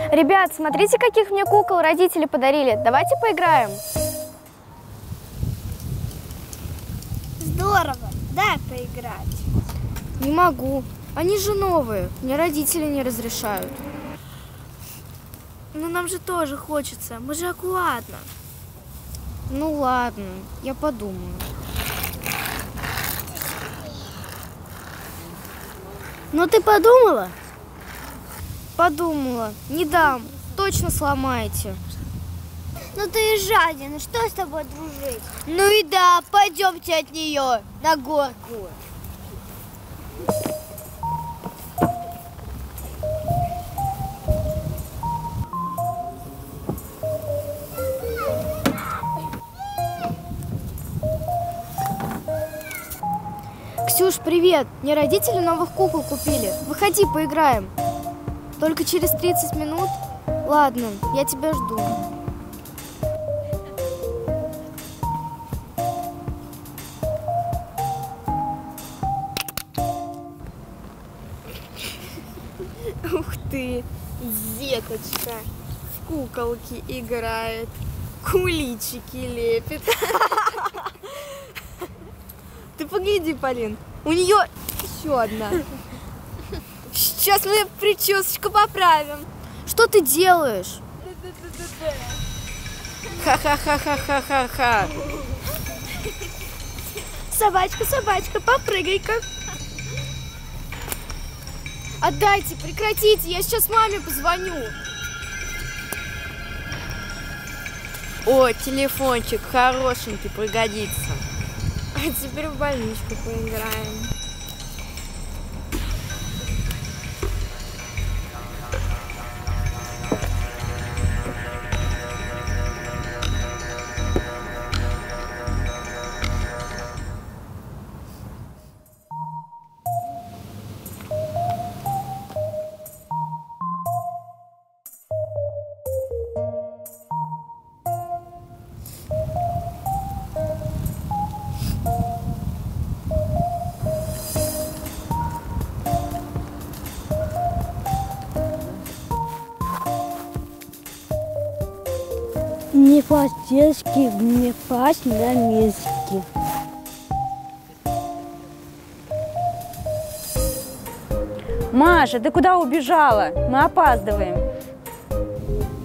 Ребят, смотрите, каких мне кукол родители подарили. Давайте поиграем. Здорово, дай поиграть. Не могу. Они же новые. Мне родители не разрешают. Но нам же тоже хочется. Мы же аккуратно. Ну ладно, я подумаю. Ну ты подумала? Подумала. Не дам. Точно сломаете. Ну ты и жадина. Что с тобой дружить? Ну и да, пойдемте от нее на горку. Ксюш, привет! Мне родители новых кукол купили. Выходи, поиграем. Только через 30 минут? Ладно, я тебя жду. Ух ты, деточка в куколки играет, куличики лепит. Ты погляди, Полин, у нее еще одна. Сейчас мы причесочку поправим. Что ты делаешь? Ха-ха-ха-ха-ха-ха-ха. Собачка, собачка, попрыгай-ка. Отдайте, прекратите, я сейчас маме позвоню. О, телефончик хорошенький, пригодится. А теперь в больничку поиграем. Не по-детски, не пасть на миски. Маша, ты куда убежала? Мы опаздываем.